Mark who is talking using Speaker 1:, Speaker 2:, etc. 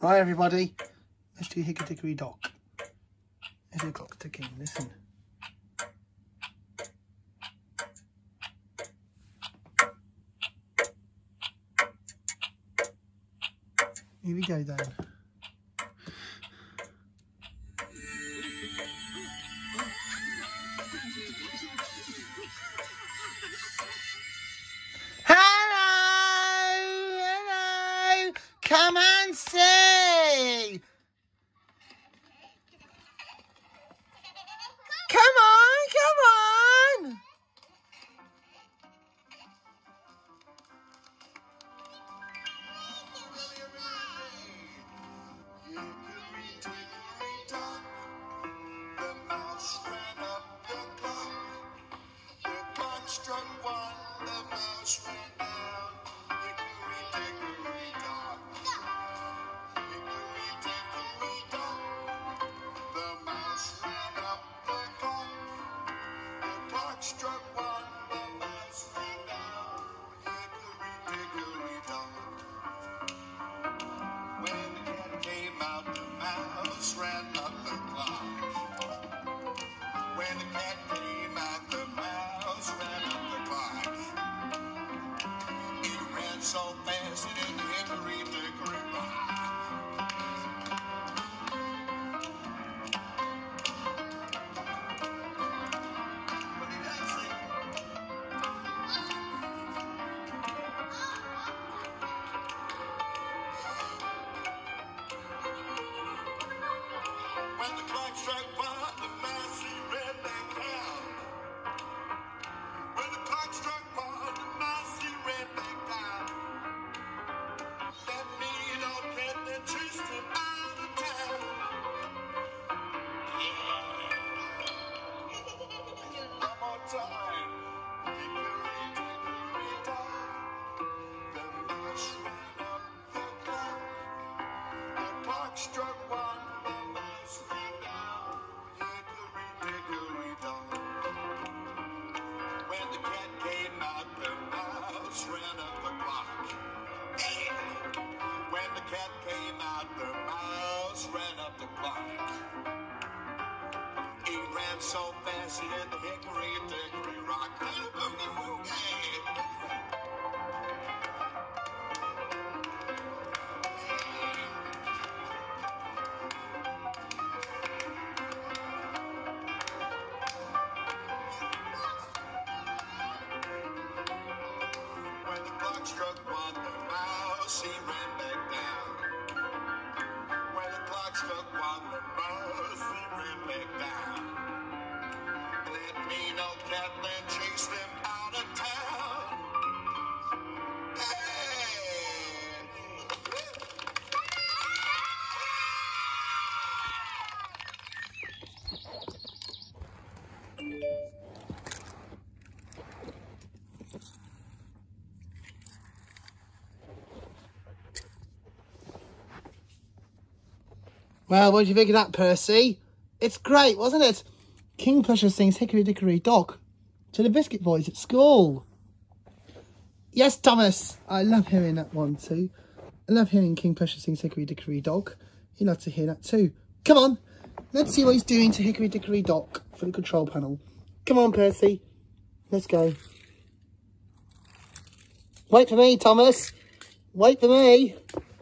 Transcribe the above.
Speaker 1: Right, everybody, let's do Hickory Dickory Dock. There's the clock ticking, listen. Here we go then. Hello! Come and see! Come on, come on!
Speaker 2: Struck one, the mouse ran down. Hickory dickory dock. Hickory dickory dock. The mouse ran up the clock. The clock struck one, the mouse ran down. Hickory dickory dock. When the cat came out, the mouse ran up the clock. When the cat came out, the mouse ran up the clock. It ran so fast it in the hickory dickory rock. What did I say? When the clock struck one, the mouse he ran back down. When the clock struck one, the mouse he ran back down. That mean old cat that chased him out of town. One more time. Hickory dickory dock. The mouse ran up the clock. The clock struck one, the mouse ran down. Hickory dickory dock. When the cat came out, the mouse ran up the clock. When the cat came out, the mouse ran up the clock. He ran so fast he hit the hickory dickory rock. When the clock struck one, the mouse he ran back down. When the clock struck one, the mouse he ran back down. And that mean old cat then chased him out of town. Hey!
Speaker 1: Well, what do you think of that, Percy? It's great, wasn't it? Kingfisher sings Hickory Dickory Dock to the Biscuit Boys at school. Yes, Thomas, I love hearing that one too. I love hearing Kingfisher sings Hickory Dickory Dock. You'd love to hear that too. Come on, let's see what he's doing to Hickory Dickory Dock for the control panel. Come on, Percy, let's go. Wait for me, Thomas. Wait for me.